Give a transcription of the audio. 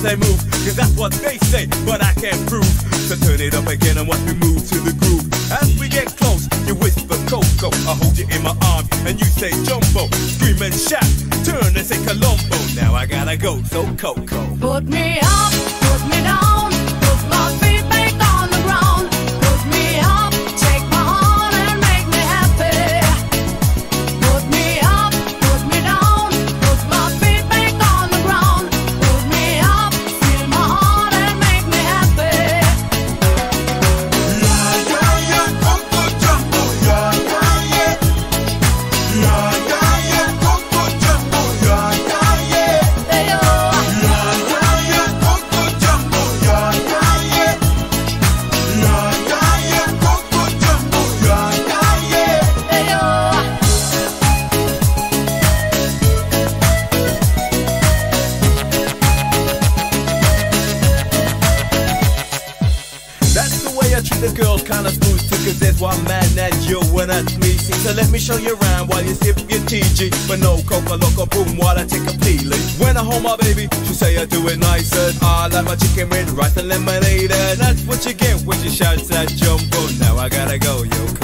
say move, cause that's what they say, but I can't prove. So turn it up again and watch me move to the groove. As we get close, you whisper Coco, I hold you in my arms and you say Jumbo. Scream and shout, turn and say Colombo. Now I gotta go, so Coco. Put me up, put me down, put my feet back on the ground. Put me up, take my heart and make me happy. Put me up, put me down, put my feet back on the ground. Put me up, feel my heart and make me happy. Yeah, yeah, yeah, Coco Jumbo. Yeah, yeah, yeah. Yeah, yeah, yeah, Coco Jumbo. Yeah, yeah, yeah. Hey, oh. Yeah, yeah, yeah, Coco Jumbo. Yeah, yeah, yeah. Yeah, yeah, yeah, Coco Jumbo. Yeah, yeah, yeah. Hey, oh. That's the way I treat the girls, kinda smooth too, cause there's one man that you and that's me. So let me show you around while you sip your TG. But no coca loco boom while I take a peeling. When I hold my baby, she say I do it nicer. I like my chicken with rice and lemonade, and that's what you get when you shout that Jumbo. Now I gotta go, yo.